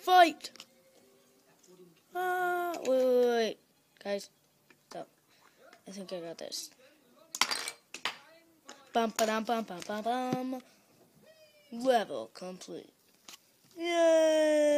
fight! Wait. Guys, stop. I think I got this. Bum ba dum bum bum bum bum. Level complete. Yay!